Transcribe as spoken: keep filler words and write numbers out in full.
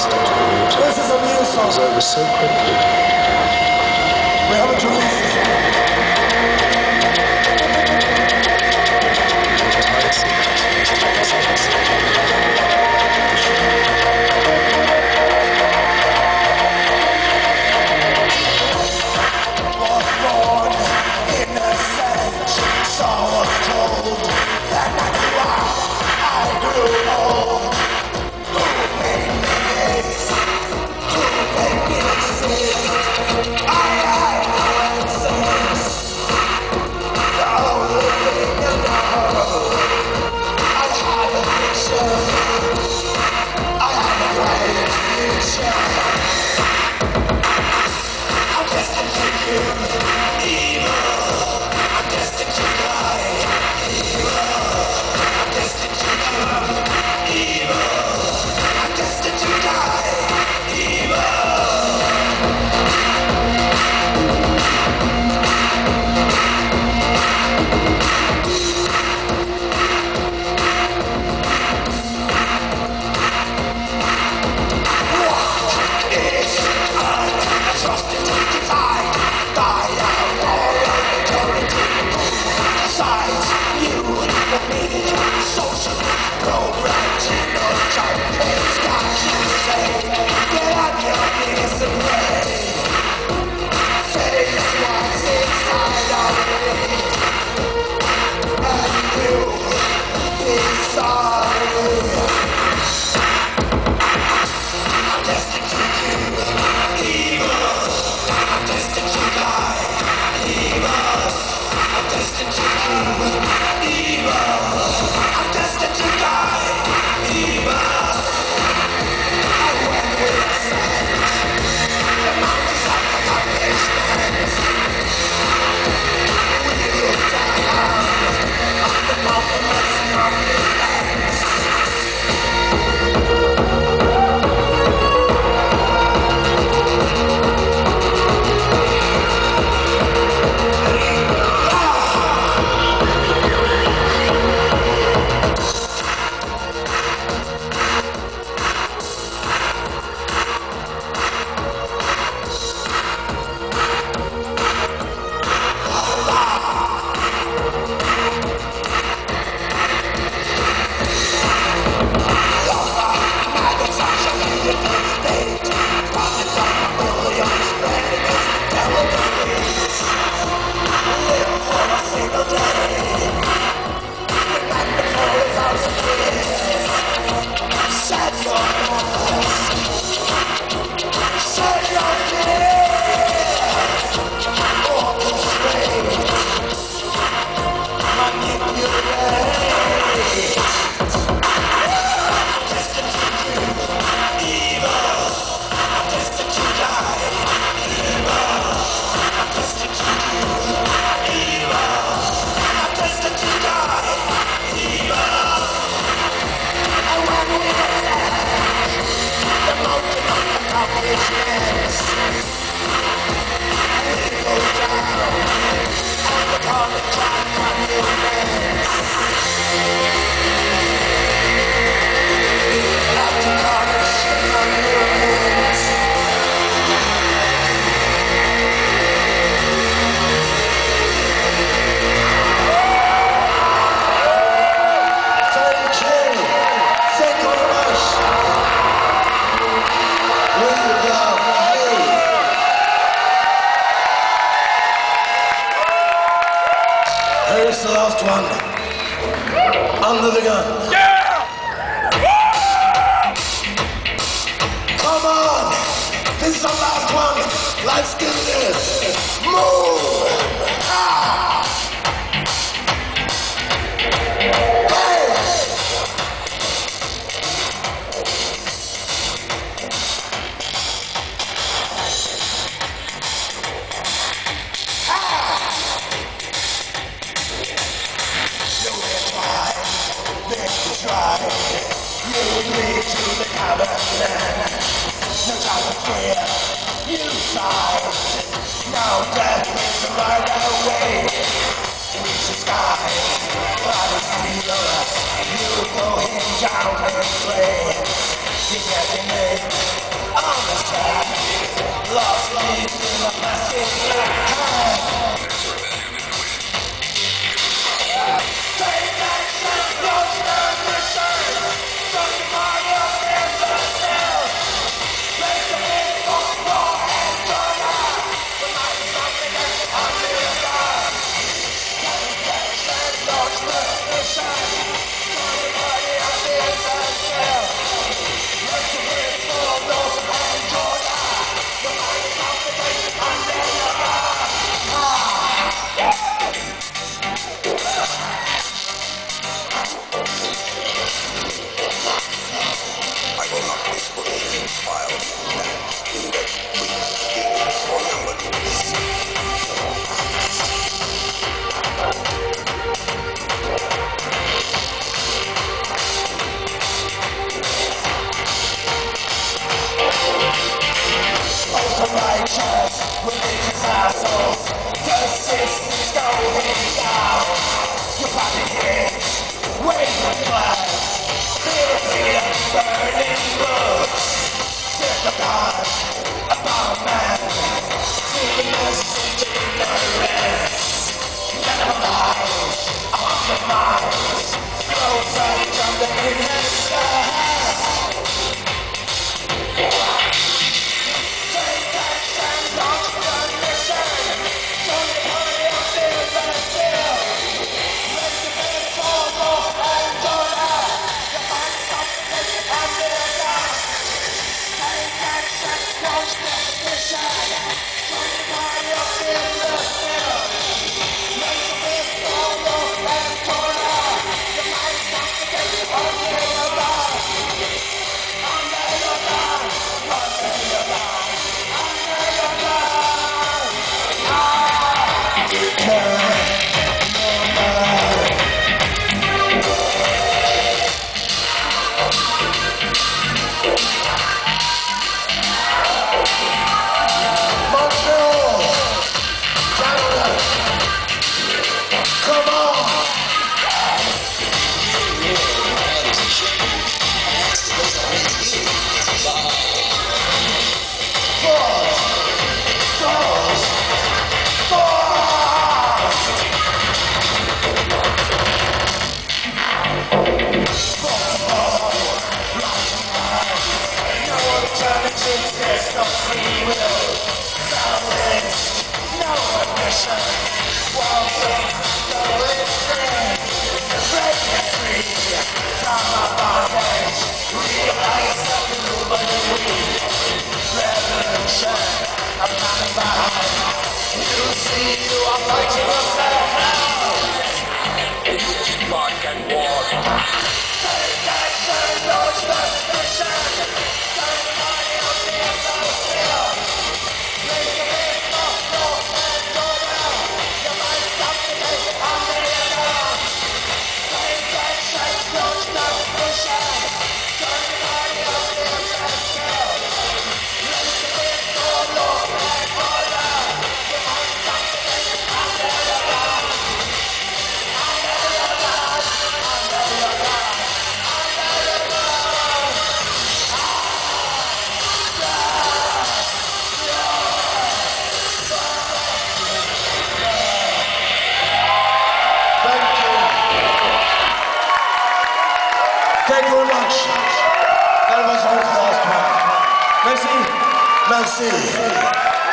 This is a new song. It's over so quickly. We haven't released this yet. Was born innocent, so was told that I grew up, I grew old. Who made me this? Who made me exist? I had no answers. The only thing I know, I had a vision. I had a bright future. I'm destined to do evil. I'm destined to die evil. I'm destined to do evil. I'm destined to die evil. Is untrusted to divide by our moral majority. Besides you and me, socially programmed genotype has got you say, get on your knees and pray. Face what's inside of me, and you'll be sorry. I'm destined to do evil. I'm destined to die evil. I'm destined to do evil. I'm destined to die evil. And when we ascend the mountains of accomplishment, we look down on the monuments of the lands. Here's the last one. Under the gun. Yeah! Come on! This is the last one. Let's do this. Move! Ah! Hey! Try. You lead to the common man. No time to fear. You sigh. Now death is right away. Reach the sky. Body steal. You throw him down and play. On this track, lost me in a plastic bag. Take action, don't stand the shame. Don't mind your hands and still. Place the big on floor and turn out. The mind is something that's under your gun. Take action, don't stand the shame. Don't mind your hands and still. Place the big on floor and turn out. The mind is something that's under your gun. I will not be pushed while that that we get for numbers. Also righteous, religious assholes. The system's going down. Your pocket hits, waving flags. Fear, fear, burning books. There's no God, about man. Serious ignorance. Never lies, on the minds. Close up, jumping in his sky. Take action, launch the mission. Don't hurry up, feel the feel. Raise the big ball, and don't out. You find something under the gun. Take action, launch the mission. Don't hurry up, feel the feel. Raise the big ball, and don't out. You find something under the gun. Under the gun, under the gun. Montreal, Canada, come on! Force, force, force! No alternatives, there's no free will. Balance, no ambition. Walls of stolen strength. Break me free from my bondage. Realize the human weak. Revolution, I'm coming back. You see, you are fighting yourself now. Blood and war. Take action, launch the mission. Turn money on the battlefield. Raise the big ball, roll and go down. You might stop the race under your gun. Take action, launch the mission. Turn money on the battlefield. Raise the big ball, roll and go down. You might stop the race under your gun. Under your gun, under your gun. Thank you. Thank you very much. That was our last one. Merci. Merci.